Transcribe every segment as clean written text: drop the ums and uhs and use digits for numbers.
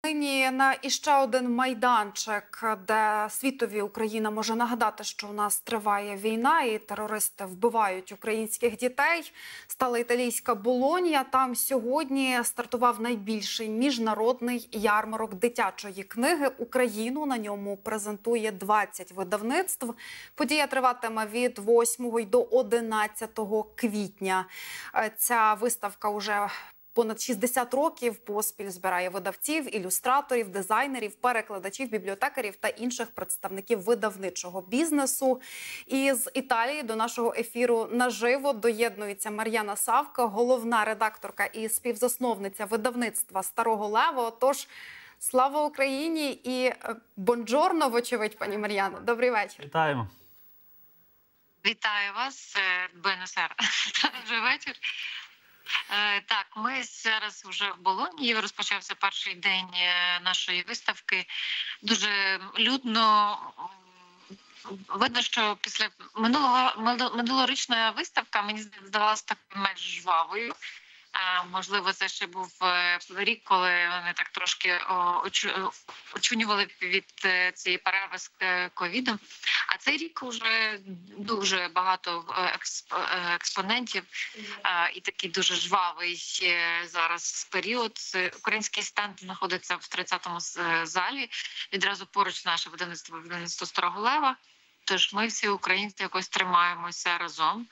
Нині на іще один майданчик, де світові Україна може нагадати, що у нас триває війна і терористи вбивають українських дітей, стала італійська Болонья. Там сьогодні стартував найбільший міжнародний ярмарок дитячої книги. Україну на ньому презентує 20 видавництв. Подія триватиме від 8 до 11 квітня. Ця виставка уже понад 60 років поспіль збирає видавців, ілюстраторів, дизайнерів, перекладачів, бібліотекарів та інших представників видавничого бізнесу. І з Італії до нашого ефіру наживо доєднується Мар'яна Савка, головна редакторка і співзасновниця видавництва «Старого Лева». Тож, слава Україні і бонджорно, вочевидь, пані Мар'яно. Добрий вечір. Вітаємо. Вітаю вас, Бенесер. Добрий вечір. Так, ми зараз вже в Болоньї. Розпочався перший день нашої виставки. Дуже людно. Видно, що після минулорічна виставка, мені здавалася такою менш жвавою. Можливо, це ще був рік, коли вони так трошки очунювали від цієї перерви з ковідом. А цей рік вже дуже багато експонентів і такий дуже жвавий зараз період. Український стенд знаходиться в 30-му залі. Відразу поруч наше видавництво «Старого Лева». Тож ми всі українці якось тримаємося разом.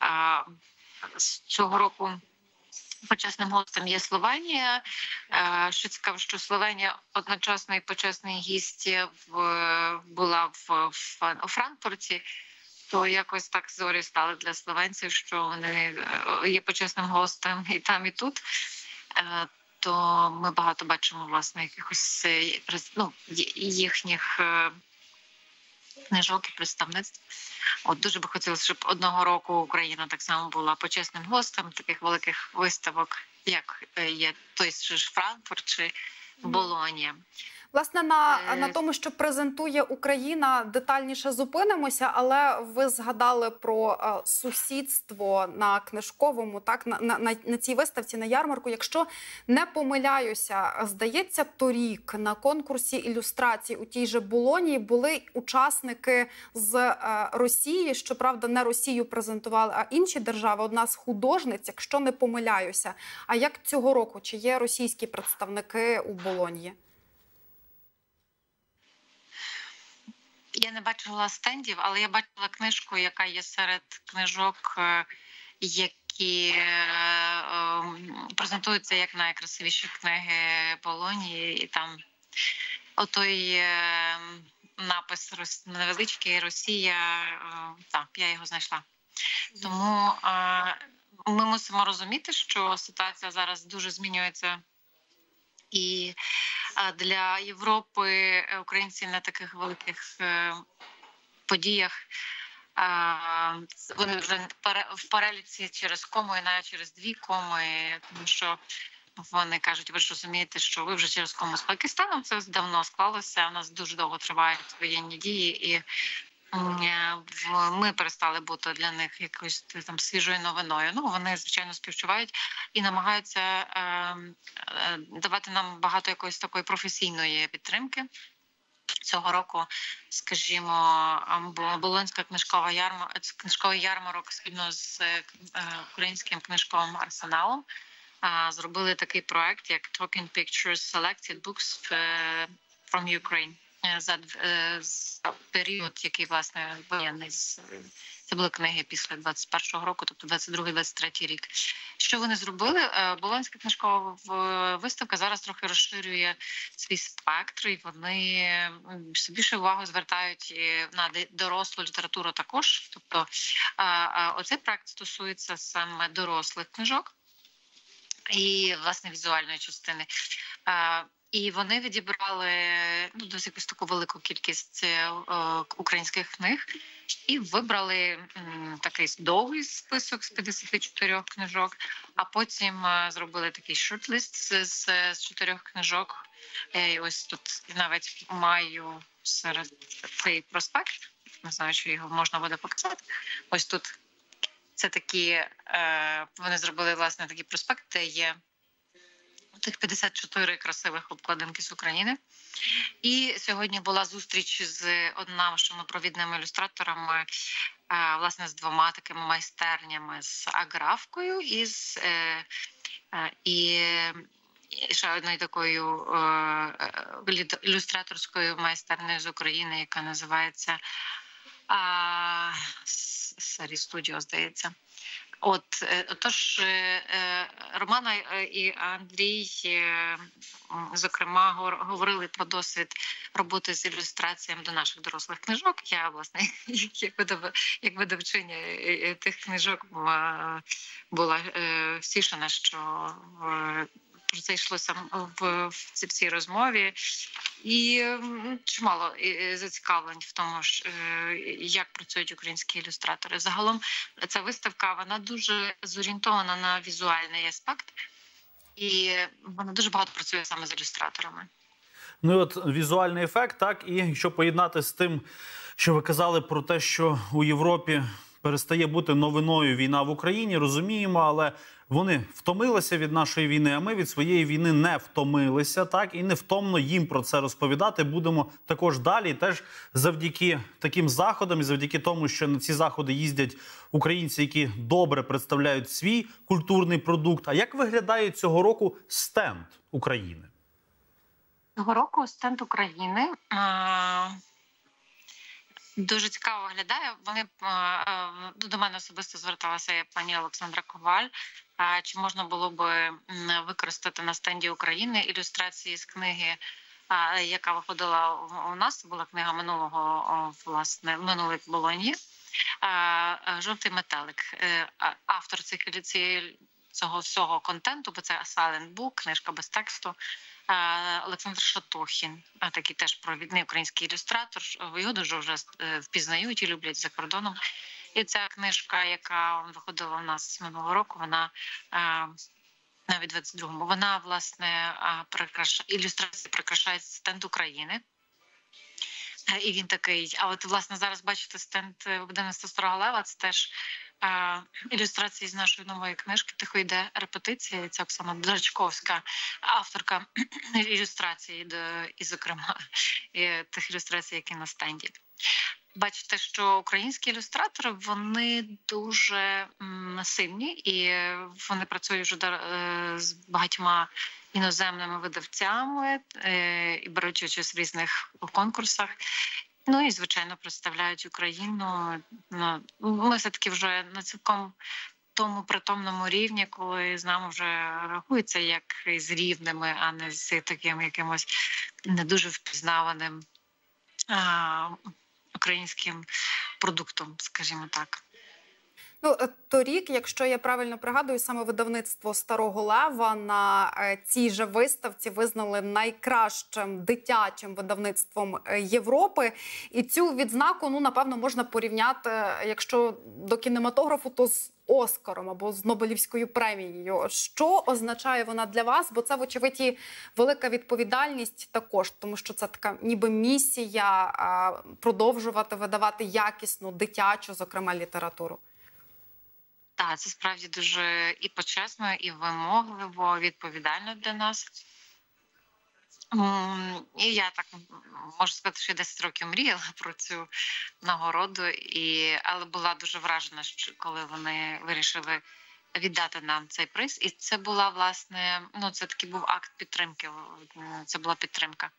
Цього року почесним гостем є Словенія. Що цікаво, що Словенія одночасно і почесний гість була у Франкфурті, то якось так зорі стали для словенців, що вони є почесним гостем і там, і тут. То ми багато бачимо, власне, якихось їхніх книжок і представництв. Дуже би хотілося, щоб одного року Україна так само була почесним гостем таких великих виставок, як є той ж Франкфурт чи Болонья. Власне, на тому, що презентує Україна, детальніше зупинимося, але ви згадали про сусідство на книжковому, так, на цій виставці, на ярмарку. Якщо не помиляюся, здається, торік на конкурсі ілюстрацій у тій же Болоньї були учасники з Росії, щоправда, не Росію презентували, а інші держави, одна з художниць, якщо не помиляюся. А як цього року? Чи є російські представники у Болоньї? Я не бачила стендів, але я бачила книжку, яка є серед книжок, які презентуються як найкрасивіші книги Болоньї. І там отой напис невеличкий «Росія», так, я його знайшла. Тому ми мусимо розуміти, що ситуація зараз дуже змінюється. І для Європи українці на таких великих подіях, вони вже в переліці через кому і навіть через дві коми, тому що вони кажуть, ви ж розумієте, що ви вже через кому з Пакистаном, це давно склалося, у нас дуже довго тривають воєнні дії, і ми перестали бути для них якоюсь там свіжою новиною. Ну, вони, звичайно, співчувають і намагаються давати нам багато якоїсь такої професійної підтримки. Цього року, скажімо, Болонська книжковий ярмарок спільно з українським книжковим арсеналом зробили такий проект, як Talking Pictures Selected Books from Ukraine. За період, який, власне, воєнний. Це були книги після 21-го року, тобто 22-23 рік. Що вони зробили? Болонська книжкова виставка зараз трохи розширює свій спектр, і вони все більше увагу звертають на дорослу літературу також. Тобто оцей проект стосується саме дорослих книжок і, власне, візуальної частини. І вони відібрали досить якусь таку велику кількість українських книг і вибрали такий довгий список з 54 книжок, а потім зробили такий шорт-лист з 4 книжок. І ось тут навіть маю серед цей проспект, не знаю, чи його можна буде показати. Ось тут це такі, вони зробили, власне, такий проспект, де є тих 54 красивих обкладинки з України. І сьогодні була зустріч з нашими провідними ілюстраторами, власне, з двома такими майстернями, з Аграфкою і ще одною такою ілюстраторською майстернею з України, яка називається Сарі Студіо, здається. Отож, Романа і Андрій, зокрема, говорили про досвід роботи з ілюстраціями до наших дорослих книжок. Я, власне, як видавчиня тих книжок була втішена, що про це йшлося в цій розмові. І чимало зацікавлень в тому, як працюють українські ілюстратори. Загалом ця виставка, вона дуже зорієнтована на візуальний аспект, і вона дуже багато працює саме з ілюстраторами. Ну і от візуальний ефект, так, і якщо поєднати з тим, що ви казали про те, що у Європі перестає бути новиною війна в Україні, розуміємо, але вони втомилися від нашої війни, а ми від своєї війни не втомилися, так, і невтомно їм про це розповідати будемо також далі, теж завдяки таким заходам і завдяки тому, що на ці заходи їздять українці, які добре представляють свій культурний продукт. А як виглядає цього року стенд України? Цього року стенд України дуже цікаво виглядає. Вони до мене особисто зверталася пані Олександра Коваль. Чи можна було би використати на стенді України ілюстрації з книги, яка виходила у нас, була книга минулої Болоньї, «Жовтий метелик». Автор цього всього контенту, бо це silent book, книжка без тексту, Олександр Шатохін, такий теж провідний український ілюстратор. Його дуже вже впізнають і люблять за кордоном. І ця книжка, яка виходила у нас минулого року, вона навіть 22-му, вона, власне, ілюстрації прикрашає стенд України. І він такий, а от, власне, зараз бачите стенд видавництва Старого Лева, це теж ілюстрації з нашої нової книжки «Тихо йде репетиція». Це Оксана Драчковська, авторка ілюстрації, і, зокрема, тих ілюстрацій, які на стенді. Бачите, що українські ілюстратори, вони дуже сильні, і вони працюють вже з багатьма іноземними видавцями і беруть участь в різних конкурсах. Ну і, звичайно, представляють Україну. Ми все-таки вже на цілком тому притомному рівні, коли з нами вже рахується як з рівними, а не з таким якимось не дуже впізнаваним українським продуктом, скажімо так. Ну, торік, якщо я правильно пригадую, саме видавництво Старого Лева на цій же виставці визнали найкращим дитячим видавництвом Європи. І цю відзнаку, напевно, можна порівняти, якщо до кінематографу, то з Оскаром або з Нобелівською премією. Що означає вона для вас? Бо це, вочевидь, і велика відповідальність також, тому що це така ніби місія продовжувати видавати якісну дитячу, зокрема, літературу. Так, це справді дуже і почесно, і вимогливо, відповідально для нас. І я так можу сказати, що я 10 років мріяла про цю нагороду, але була дуже вражена, коли вони вирішили віддати нам цей приз. І це була, власне, це такий був акт підтримки, це була підтримка.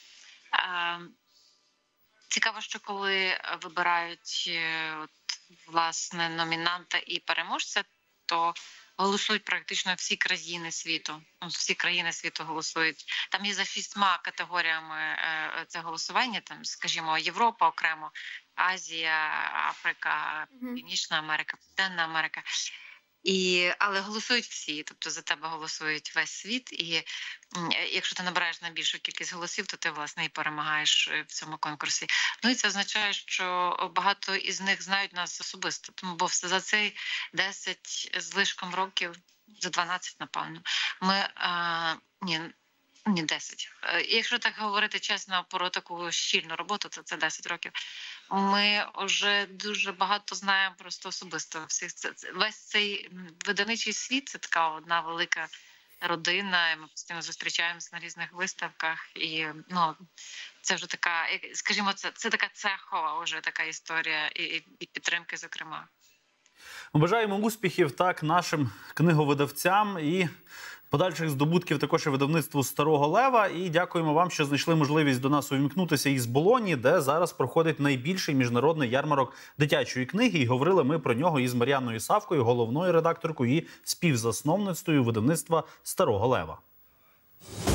Цікаво, що коли вибирають власне номінанта і переможця, то голосують практично всі країни світу. Всі країни світу голосують. Там є за 6 категоріями це голосування. Там, скажімо, Європа окремо, Азія, Африка, Північна Америка, Південна Америка. Але голосують всі, тобто за тебе голосують весь світ. І якщо ти набираєш найбільшу кількість голосів, то ти, власне, і перемагаєш в цьому конкурсі. Ну і це означає, що багато із них знають нас особисто. Тому, бо за цей 10 з лишком років, за 12, напевно, ми... Ні, 10. Якщо так говорити чесно про таку щільну роботу, то це 10 років. Ми вже дуже багато знаємо просто особисто всіх. Весь цей видавничий світ – це така одна велика родина, і ми постійно зустрічаємося на різних виставках. І це вже така, скажімо, це така цехова вже така історія і підтримки, зокрема. Бажаємо успіхів так нашим книговидавцям і подальших здобутків також і видавництву Старого Лева. І дякуємо вам, що знайшли можливість до нас увімкнутися із Болоні, де зараз проходить найбільший міжнародний ярмарок дитячої книги. І говорили ми про нього із Мар'яною Савкою, головною редакторкою і співзасновницею видавництва Старого Лева.